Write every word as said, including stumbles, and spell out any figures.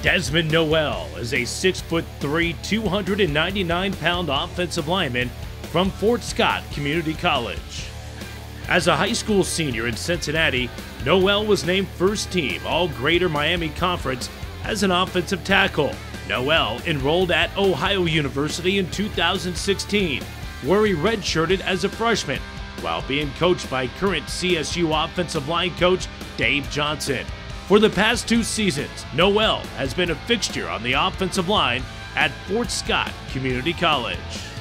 Desmond Noel is a six foot three, two hundred ninety-nine pound offensive lineman from Fort Scott Community College. As a high school senior in Cincinnati, Noel was named first team All-Greater Miami Conference as an offensive tackle. Noel enrolled at Ohio University in two thousand sixteen, where he redshirted as a freshman while being coached by current C S U offensive line coach Dave Johnson. For the past two seasons, Noel has been a fixture on the offensive line at Fort Scott Community College.